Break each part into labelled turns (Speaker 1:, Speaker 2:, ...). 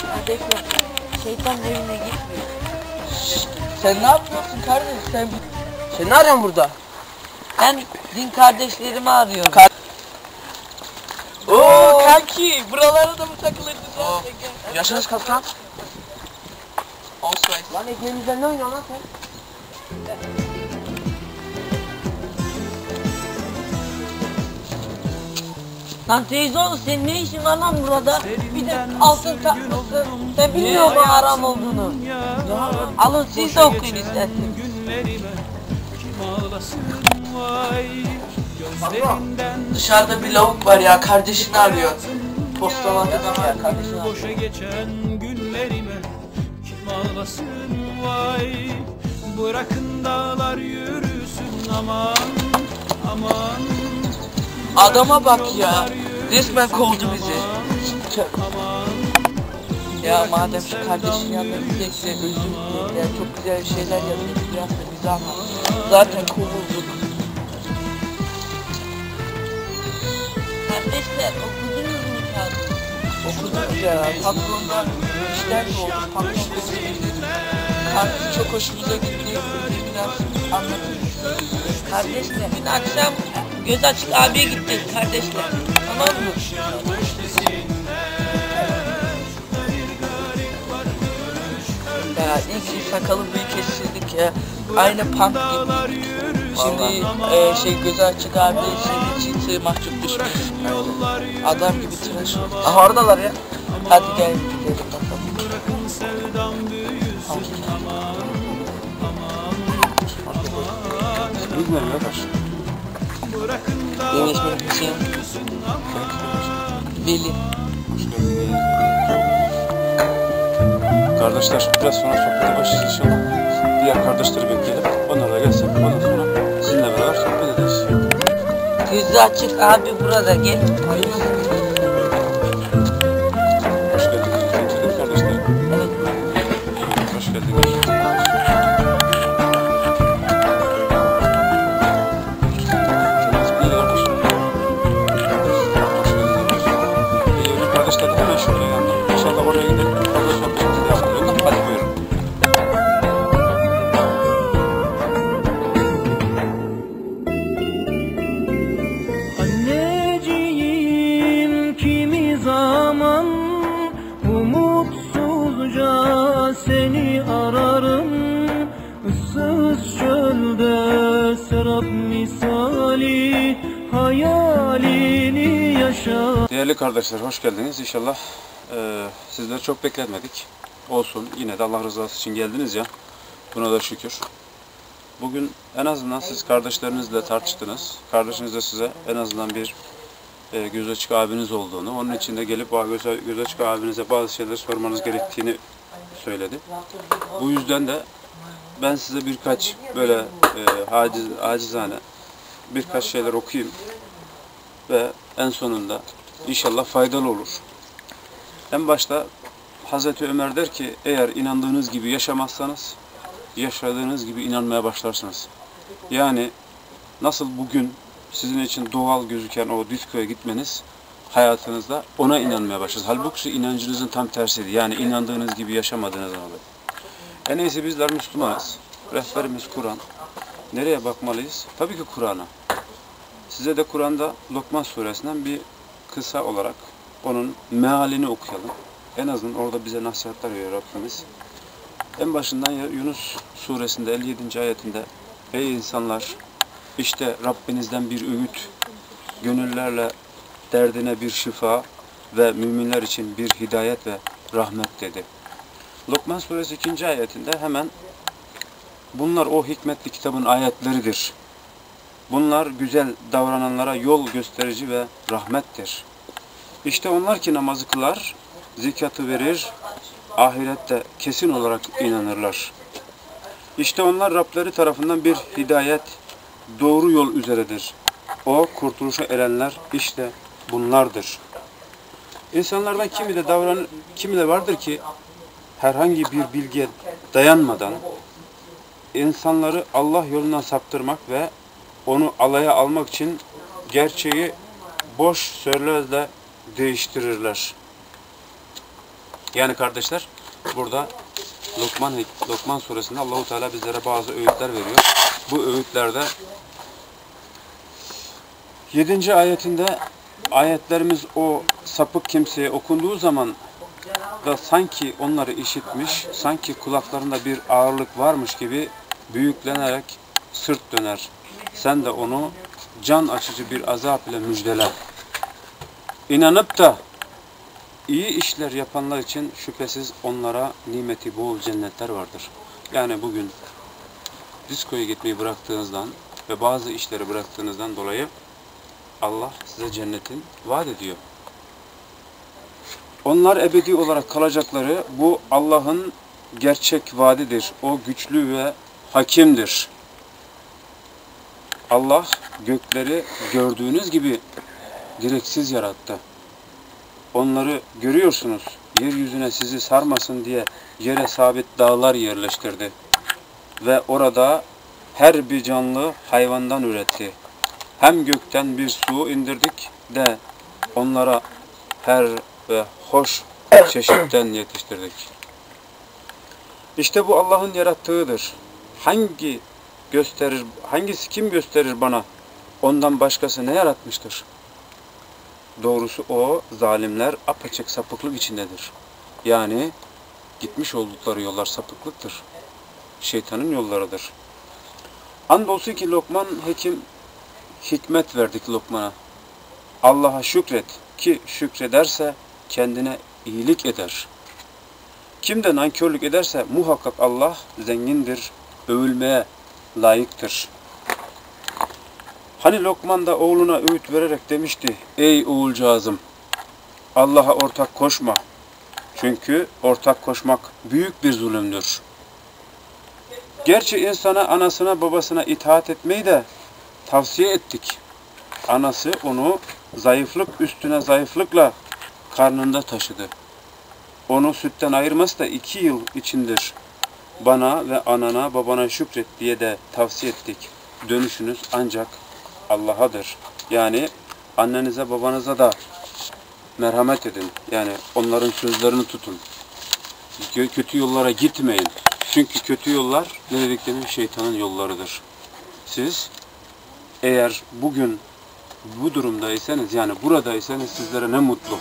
Speaker 1: Kardeşler, şeytanın evine gitmiyor.
Speaker 2: Sen ne yapıyorsun kardeş? Sen ne arıyorsun burada?
Speaker 1: Ben din kardeşlerimi arıyorum.
Speaker 2: Oo kanki, buralara da mı takılırdın lan?
Speaker 3: Yaşınız kaç lan?
Speaker 2: Olsun.
Speaker 3: Lan ekmeğimizden ne oynuyorsun lan sen?
Speaker 1: Lan teyzeoğlu senin ne işin var lan burada? Bir de altın takmışsın. Sen bilmiyor musun haram olduğunu? Ya, alın siz de okuyun isterseniz.
Speaker 2: Dışarıda bir lavuk var ya, kardeşini arıyor. Postaladı ya, kardeşini arıyor.
Speaker 4: Boşa geçen günlerime kim ağlasın vay. Bırakın dağlar yürüsün aman aman.
Speaker 2: Adama bak ya, resmen kovdu bizi. Ya madem şu kardeşin yanına gidecekse özür dilerim ya, çok güzel şeyler yaptı bize ama zaten kovulduk.
Speaker 1: Kardeşler okudunuz mu kağıdı?
Speaker 2: Okuduk ya, patrondan işler de oldu, patron kartı çok hoşumuza gitti, biraz anlatırız.
Speaker 1: Kardeşler dün akşam göz açık abiye gittik kardeşler. Tamam mı?
Speaker 2: Ya ilk şey sakalı büyük kestirdik ya, aynı punk gibi. Şimdi göz açık abi senin için mahcup düşmüş. Adam gibi tıraş oldu. Aha oradalar ya. Hadi gel gidelim bakalım.
Speaker 3: Bilmiyorum ya kaç.
Speaker 2: Benim ismim Hüseyin. Veli.
Speaker 3: Kardeşler biraz sonra sohbete başlayacağız inşallah. Diğer kardeşleri bekleyelim. Onlar da gelsin. Ondan sonra sizinle beraber sohbet ederiz.
Speaker 1: Gözü açık abi burada gel.
Speaker 3: Hoş geldiniz. Getirdim kardeşlerim.
Speaker 1: Evet.
Speaker 3: Hoş geldiniz. Kardeşler hemen şuraya yandım. İnşallah oraya gidelim. Orada sohbetimizi de yapalım. Hadi buyurun.
Speaker 4: Anneciğim kimi zaman umutsuzca seni ararım. Issız çölde serap misali hayalini yaşar.
Speaker 3: Değerli kardeşler hoş geldiniz. İnşallah sizleri çok bekletmedik. Olsun yine de Allah rızası için geldiniz ya. Buna da şükür. Bugün en azından siz kardeşlerinizle tartıştınız. Kardeşiniz de size en azından bir göz açık abiniz olduğunu, onun için de gelip göz açık abinize bazı şeyler sormanız gerektiğini söyledi. Bu yüzden de ben size birkaç böyle acizane birkaç şeyler okuyayım ve en sonunda inşallah faydalı olur. En başta Hazreti Ömer der ki, eğer inandığınız gibi yaşamazsanız, yaşadığınız gibi inanmaya başlarsınız. Yani nasıl bugün sizin için doğal gözüken o diskoya gitmeniz, hayatınızda ona inanmaya başlarsınız. Halbuki inancınızın tam tersiydi. Yani inandığınız gibi yaşamadığınız zaman. En iyisi bizler Müslümanız. Rehberimiz Kur'an. Nereye bakmalıyız? Tabii ki Kur'an'a. Size de Kur'an'da Lokman suresinden bir kısa olarak onun mealini okuyalım. En azından orada bize nasihatler veriyor Rabbimiz. En başından Yunus suresinde 57. ayetinde, ey insanlar, işte Rabbinizden bir öğüt, gönüllerle derdine bir şifa ve müminler için bir hidayet ve rahmet dedi. Lokman suresi 2. ayetinde hemen bunlar o hikmetli kitabın ayetleridir. Bunlar güzel davrananlara yol gösterici ve rahmettir. İşte onlar ki namazı kılar, zekatı verir, ahirette kesin olarak inanırlar. İşte onlar Rableri tarafından bir hidayet, doğru yol üzeredir. O kurtuluşa erenler işte bunlardır. İnsanlardan kimi de vardır ki herhangi bir bilgiye dayanmadan insanları Allah yolundan saptırmak ve onu alaya almak için gerçeği boş sözlerle değiştirirler. Yani kardeşler, burada Lokman suresinde Allahu Teala bizlere bazı öğütler veriyor. Bu öğütlerde 7. ayetinde ayetlerimiz o sapık kimseye okunduğu zaman da sanki onları işitmiş, sanki kulaklarında bir ağırlık varmış gibi büyüklenerek sırt döner. Sen de onu can açıcı bir azap ile müjdele. İnanıp da iyi işler yapanlar için şüphesiz onlara nimeti bol cennetler vardır. Yani bugün diskoya gitmeyi bıraktığınızdan ve bazı işleri bıraktığınızdan dolayı Allah size cennetin vaat ediyor. Onlar ebedi olarak kalacakları bu Allah'ın gerçek vaadidir. O güçlü ve hakimdir. Allah gökleri gördüğünüz gibi direksiz yarattı. Onları görüyorsunuz. Yeryüzüne sizi sarmasın diye yere sabit dağlar yerleştirdi. Ve orada her bir canlı hayvandan üretti. Hem gökten bir su indirdik de onlara her ve hoş çeşitten yetiştirdik. İşte bu Allah'ın yarattığıdır. Hangisi kim gösterir bana? Ondan başkası ne yaratmıştır? Doğrusu o zalimler apaçık sapıklık içindedir. Yani gitmiş oldukları yollar sapıklıktır. Şeytanın yollarıdır. Andolsun ki Lokman hikmet verdik Lokman'a. Allah'a şükret ki şükrederse kendine iyilik eder. Kim de nankörlük ederse muhakkak Allah zengindir, övülmeye layıktır. Hani Lokman da oğluna öğüt vererek demişti, ey oğulcağızım, Allah'a ortak koşma. Çünkü ortak koşmak büyük bir zulümdür. Gerçi insana, anasına, babasına itaat etmeyi de tavsiye ettik. Anası onu zayıflık üstüne zayıflıkla karnında taşıdı. Onu sütten ayırması da 2 yıl içindir. Bana ve anana, babana şükret diye de tavsiye ettik. Dönüşünüz ancak Allah'adır. Yani annenize, babanıza da merhamet edin. Yani onların sözlerini tutun. Kötü yollara gitmeyin. Çünkü kötü yollar ne dediklerinin şeytanın yollarıdır. Siz eğer bugün bu durumdaysanız, yani buradaysanız sizlere ne mutlu.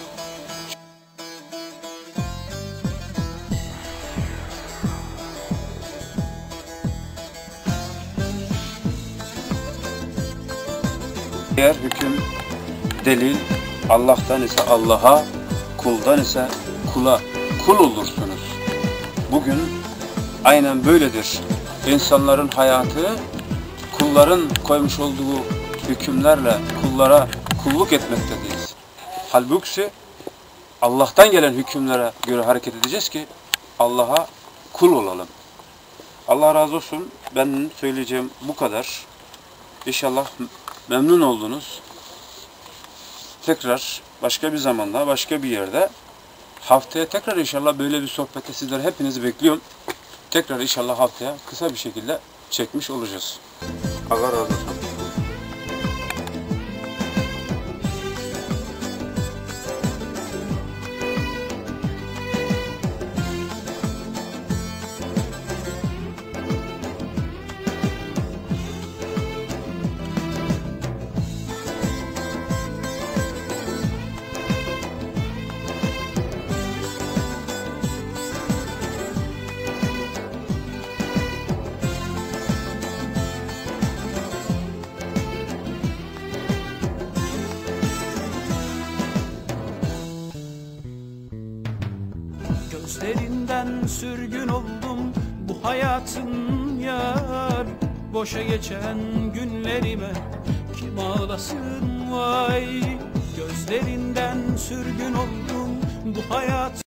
Speaker 3: Eğer hüküm, delil Allah'tan ise Allah'a, kuldan ise kula kul olursunuz. Bugün aynen böyledir. İnsanların hayatı kulların koymuş olduğu hükümlerle kullara kulluk etmekteyiz. Halbuki Allah'tan gelen hükümlere göre hareket edeceğiz ki Allah'a kul olalım. Allah razı olsun. Ben söyleyeceğim bu kadar. İnşallah memnun oldunuz. Tekrar başka bir zamanda, başka bir yerde, haftaya tekrar inşallah böyle bir sohbette sizleri hepinizi bekliyorum. Tekrar inşallah haftaya kısa bir şekilde çekmiş olacağız. Allah razı olsun.
Speaker 4: Gözlerinden sürgün oldum bu hayatın yar. Boşa geçen günlerime kim ağlasın vay. Gözlerinden sürgün oldum bu hayat